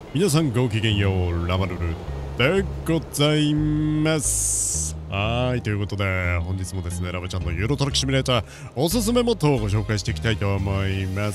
皆さんごきげんよう、ラマルルでございます。はい、ということで本日もですね、ラバちゃんのユーロトラックシミュレーターおすすめモッドをご紹介していきたいと思います。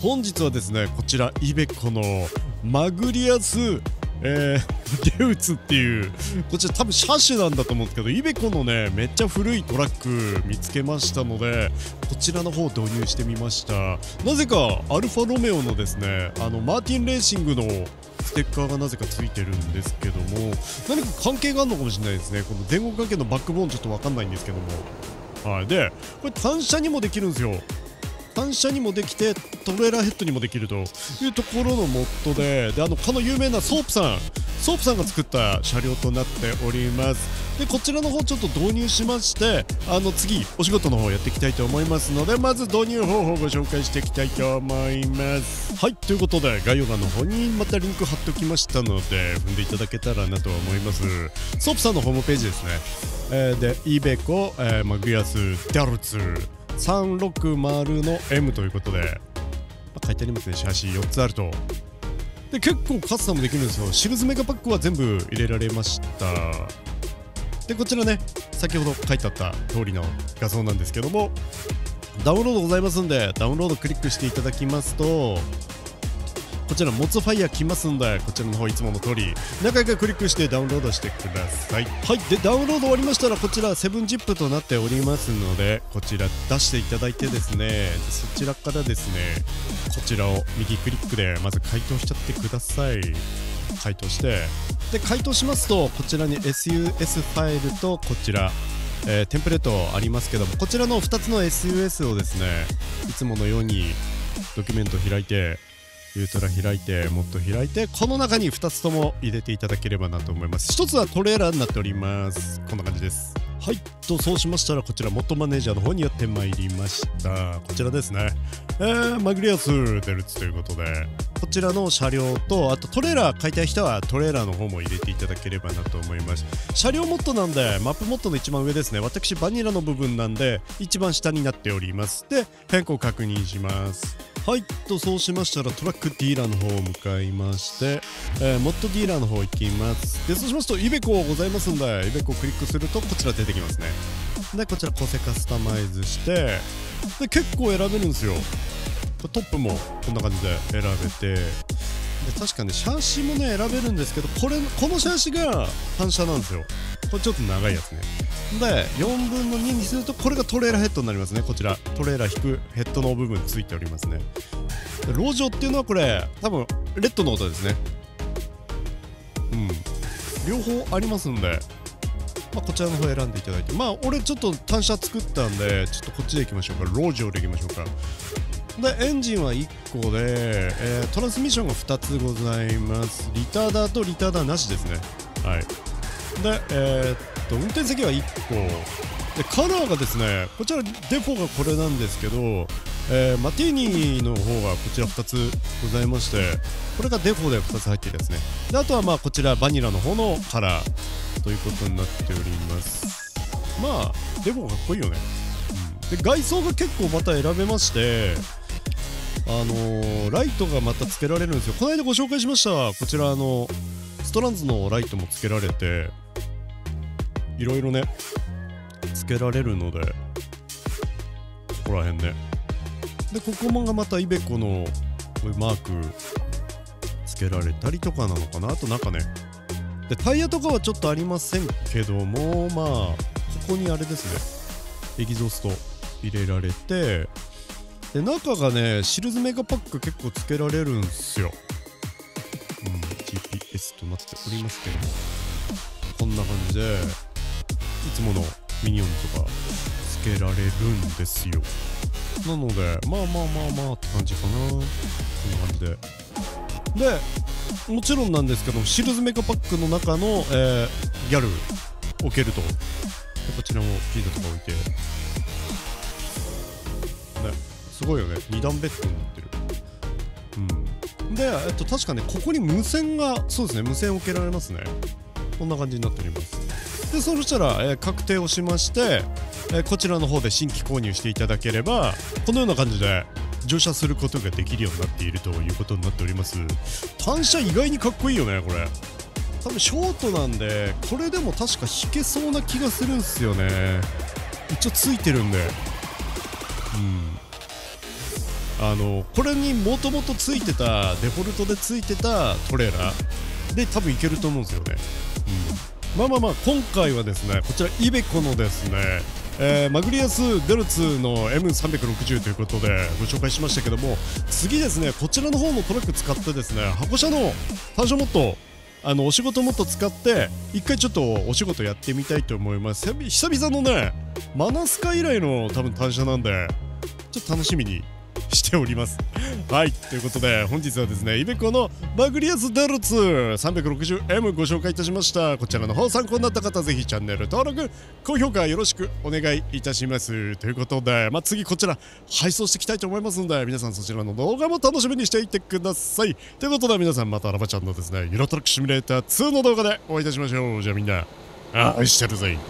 本日はですね、こちらイベコのマグリアスゲウツっていうこちら多分車種なんだと思うんですけど、イベコのねめっちゃ古いトラック見つけましたので、こちらの方を導入してみました。なぜかアルファロメオのですね、マーティンレーシングのステッカーがなぜかついてるんですけども、何か関係があるのかもしれないですね。この電動かけのバックボーンちょっとわかんないんですけども、はい。でこれ単車にもできるんですよ。単車にもできてトレーラーヘッドにもできるというところのモッドで、かの有名なソープさんが作った車両となっております。でこちらの方ちょっと導入しまして、次お仕事の方やっていきたいと思いますので、まず導入方法をご紹介していきたいと思います。はい、ということで概要欄の方にまたリンク貼っておきましたので踏んでいただけたらなと思います。ソープさんのホームページですね。でイベコ、マグリアスデャルツ360の M ということで、書いてありますね。シャシ4つあると。で結構カスタムできるんですよ。シルズメガパックは全部入れられました。でこちらね、先ほど書いてあった通りの画像なんですけども、ダウンロードございますんで、ダウンロードクリックしていただきますと、こちらモツファイヤー来ますんで、こちらの方いつもの通り中からクリックしてダウンロードしてください。はい。でダウンロード終わりましたら、こちら7ジップとなっておりますので、こちら出していただいてですね、そちらからですね、こちらを右クリックでまず解凍しちゃってください。解凍して、で解凍しますと、こちらに SUS ファイルとこちらテンプレートありますけども、こちらの2つの SUS をですね、いつものようにドキュメント開いて、ユートラ開いて、モッド開いて、この中に2つとも入れていただければなと思います。1つはトレーラーになっております。こんな感じです。はい。とそうしましたら、こちらモッドマネージャーの方にやってまいりました。こちらですね、マグリアスデルツということで、こちらの車両と、あとトレーラー買いたい人はトレーラーの方も入れていただければなと思います。車両モッドなんで、マップモッドの一番上ですね。私バニラの部分なんで一番下になっております。で変更確認します。はい。とそうしましたら、トラックディーラーの方を向かいまして、モッドディーラーの方行きます。でそうしますとイベコございますんで、イベコをクリックするとこちら出てきますね。でこちら構成カスタマイズして、で結構選べるんですよ。トップもこんな感じで選べて、で確かねシャーシもね選べるんですけど、このシャーシが反射なんですよ。これちょっと長いやつね。で4分の2にすると、これがトレーラーヘッドになりますね。こちらトレーラー引くヘッドの部分ついておりますね。でロージョっていうのはこれ多分レッドの音ですね。両方ありますんで、こちらの方選んでいただいて、俺ちょっと単車作ったんで、ちょっとこっちでいきましょうか。ロージョでいきましょうか。でエンジンは1個で、トランスミッションが2つございます。リターダーとリターダーなしですね。はい。で運転席は1個で、カラーがですね、こちらデフォがこれなんですけど、マティーニの方がこちら2つございまして、これがデフォで2つ入ってるやつね。であとはこちらバニラの方のカラーということになっております。デフォかっこいいよね。で外装が結構また選べまして、ライトがまたつけられるんですよ。この間ご紹介しましたこちらストランズのライトもつけられて、いろいろねつけられるので、ここら辺ね。でここもがまたイベコのマークつけられたりとかなのかな。あと中ね、でタイヤとかはちょっとありませんけども、ここにあれですね、エキゾースト入れられて、で中がねシルズメガパック結構つけられるんすよ。GPS となっておりますけども、こんな感じでいつものミニオンとかつけられるんですよ。なのでって感じかな。こんな感じで、もちろんなんですけど、シルズメガパックの中の、ギャル置けると、でこちらもピザとか置いてすごいよね。2段ベッドになってる。で確かね、ここに無線が、そうですね、無線置けられますね。こんな感じになっております。でそうしたら、確定をしまして、こちらの方で新規購入していただければ、このような感じで乗車することができるようになっているということになっております。単車意外にかっこいいよねこれ。多分ショートなんでこれでも確か弾けそうな気がするんすよね。一応ついてるんで、これにもともとついてたデフォルトでついてたトレーラーで多分いけると思うんですよね。まあ今回はですねこちらイベコのですねマグリアスデルツの M360 ということでご紹介しましたけども、次ですねこちらの方のトラック使ってですね箱車の単車モッドお仕事モッド使って一回ちょっとお仕事やってみたいと思います。久々のねマナスカ以来の多分単車なんでちょっと楽しみにしております。はい、ということで本日はですねイベコのマグリアスデルツ 360M ご紹介いたしました。こちらの方参考になった方ぜひチャンネル登録高評価よろしくお願いいたします。ということで次こちら配送していきたいと思いますので皆さんそちらの動画も楽しみにしていてください。ということで皆さんまたラバちゃんのですねユーロトラックシミュレーター2の動画でお会いいたしましょう。じゃあみんな愛してるぜ。